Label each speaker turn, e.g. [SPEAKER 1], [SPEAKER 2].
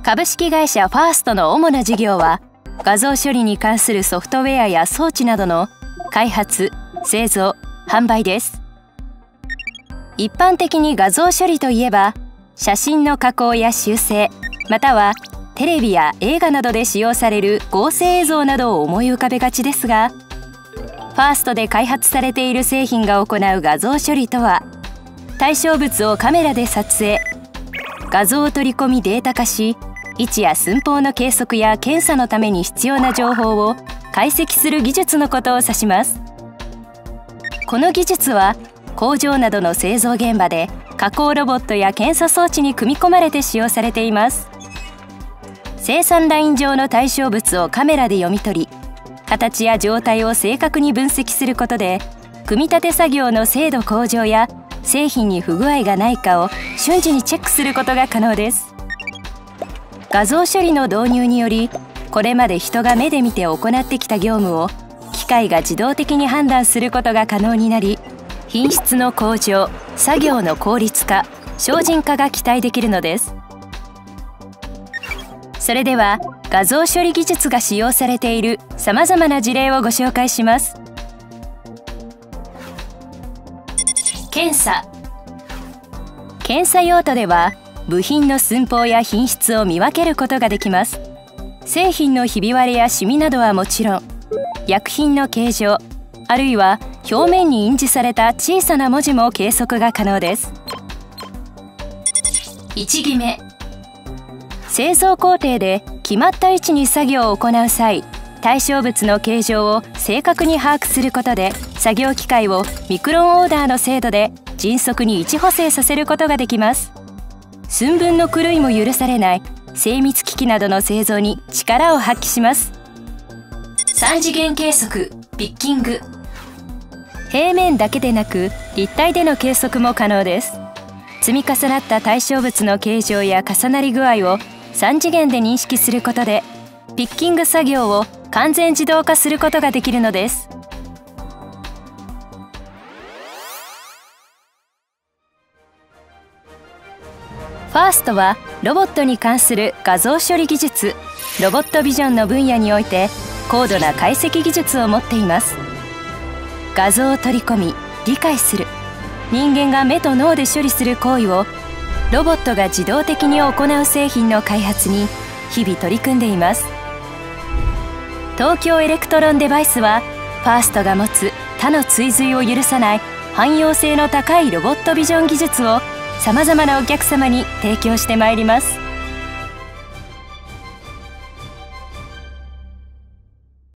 [SPEAKER 1] 株式会社ファーストの主な事業は、画像処理に関するソフトウェアや装置などの開発・製造・販売です。一般的に画像処理といえば、写真の加工や修正、またはテレビや映画などで使用される合成映像などを思い浮かべがちですが、ファーストで開発されている製品が行う画像処理とは、対象物をカメラで撮影、画像を取り込みデータ化し、位置や寸法の計測や検査のために必要な情報を解析する技術のことを指します。この技術は工場などの製造現場で加工ロボットや検査装置に組み込まれて使用されています。生産ライン上の対象物をカメラで読み取り、形や状態を正確に分析することで、組み立て作業の精度向上や製品に不具合がないかを瞬時にチェックすることが可能です。画像処理の導入により、これまで人が目で見て行ってきた業務を機械が自動的に判断することが可能になり、品質の向上、作業の効率化、精進化が期待できるのです。それでは画像処理技術が使用されているさまざまな事例をご紹介します。検査用途では、部品の寸法や品質を見分けることができます。製品のひび割れやシミなどはもちろん、薬品の形状、あるいは表面に印字された小さな文字も計測が可能です。位置決め。製造工程で決まった位置に作業を行う際、対象物の形状を正確に把握することで、作業機械をミクロンオーダーの精度で迅速に位置補正させることができます。寸分の狂いも許されない精密機器などの製造に力を発揮します。3次元計測・ピッキング。平面だけでなく立体での計測も可能です。積み重なった対象物の形状や重なり具合を3次元で認識することで、ピッキング作業を完全自動化することができるのです。ファーストはロボットに関する画像処理技術、ロボットビジョンの分野において高度な解析技術を持っています。画像を取り込み、理解する、人間が目と脳で処理する行為をロボットが自動的に行う製品の開発に日々取り組んでいます。東京エレクトロンデバイスは、ファーストが持つ他の追随を許さない汎用性の高いロボットビジョン技術をさまざまなお客様に提供してまいります。